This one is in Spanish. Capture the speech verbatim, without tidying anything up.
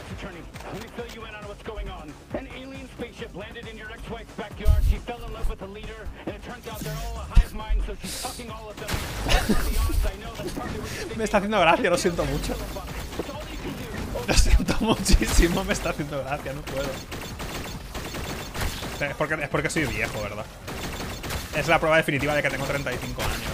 Me está haciendo gracia, lo siento mucho. Lo siento muchísimo, me está haciendo gracia, no puedo. Es porque, es porque soy viejo, ¿verdad? Es la prueba definitiva de que tengo treinta y cinco años.